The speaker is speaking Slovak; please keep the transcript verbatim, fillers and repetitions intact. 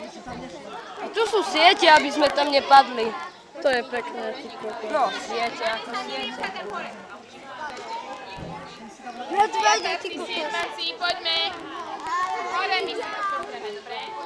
Tu sú siete, aby sme tam nepadli. To je pekné. No, siete, ako siete. Ja tu vejde, ty kokos. Poďme. Hore my sa pozrieme, dobre?